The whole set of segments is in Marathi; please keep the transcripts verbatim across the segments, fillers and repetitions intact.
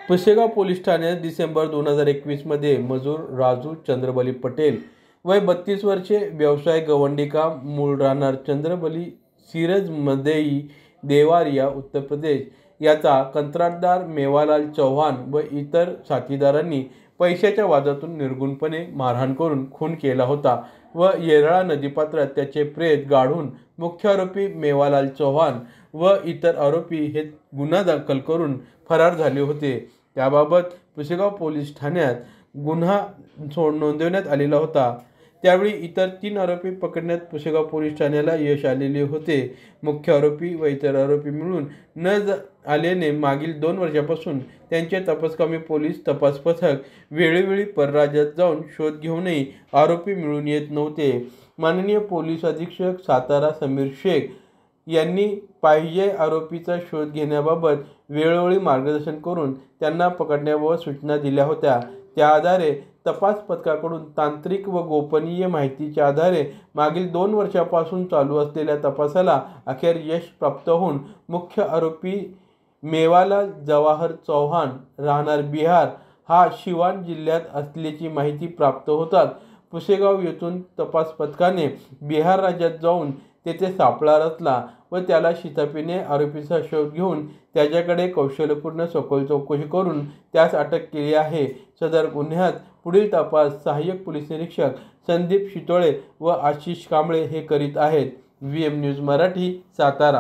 पुसेगाव पोलीस ठाण्यात डिसेंबर दोन हजार एकवीस मध्ये मजूर राजू चंद्रबली पटेल वय बत्तीस वर्षे, व्यवसाय गवंडी काम, मूळ राहणार चंद्रबली सिरज मदेई देवारिया उत्तर प्रदेश याचा कंत्राटदार मेवालाल चव्हाण व इतर साथीदारांनी पैशाच्या वादातून निर्गुणपणे मारहाण करून खून केला होता व येरळा नदीपात्रात त्याचे प्रेत गाढून मुख्य आरोपी मेवालाल चव्हाण व इतर आरोपी हे गुन्हा दाखल करून फरार झाले होते। त्याबाबत पुसेगाव पोलीस ठाण्यात गुन्हा नोंदवण्यात आलेला होता। त्यावेळी इतर तीन आरोपी पकडण्यात पुसेगाव पोलीस ठाण्याला यश आलेले होते। मुख्य आरोपी व इतर आरोपी मिळून न आल्याने मागील दोन वर्षापासून त्यांचे तपासकामी पोलीस तपास पथक वेळोवेळी परराज्यात जाऊन शोध घेऊनही आरोपी मिळून येत नव्हते। माननीय पोलीस अधीक्षक सातारा समीर शेख यांनी पाहिजे आरोपीचा शोध घेण्याबाबत वेळोवेळी मार्गदर्शन करून त्यांना पकडण्याबाबत सूचना दिल्या होत्या। त्या आधारे तपास पथकाकडून तांत्रिक व गोपनीय माहितीच्या आधारे मागील दोन वर्षापासून चालू असलेल्या तपासाला अखेर यश प्राप्त होऊन मुख्य आरोपी मेवालाल जवाहर चव्हाण राहणार बिहार हा सिवान जिल्ह्यात असल्याची माहिती प्राप्त होताच पुसेगाव येथून तपास पथकाने बिहार राज्यात जाऊन तेथे सापळा रचला व त्याला शिताफीने आरोपीचा शोध घेऊन त्याच्याकडे कौशल्यपूर्ण सखोल चौकशी करून त्यास अटक केली आहे। सदर गुन्ह्यात पुढील तपास सहाय्यक पोलीस निरीक्षक संदीप शितोळे व आशिष कांबळे हे करीत आहेत। V M news Marathi, Satara.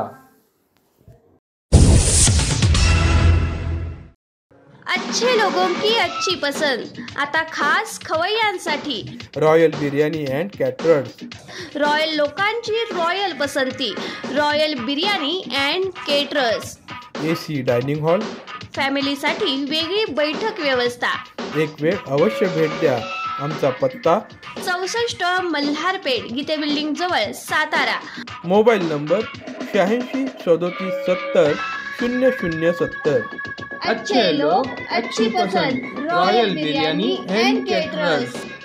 अच्छे लोगों की अच्छी पसंद आता खास खवय्यांसाठी royal biryani and caterers. Royal लोकांची रॉयल पसंती royal biryani and caterers. AC dining hall, फॅमिलीसाठी वेगळी बैठक व्यवस्था। एक वेळ अवश्य भेट द्या। आमचा पत्ता चौसष्ट मल्हारपेठ गीते बिल्डिंग जवळ, सातारा। मोबाईल नंबर शहाऐंशी सदोतीस सत्तर शून्य शून्य सत्तर। अच्छे लोग अच्छी पसंद रॉयल बिर्याणी अँड केटरर्स।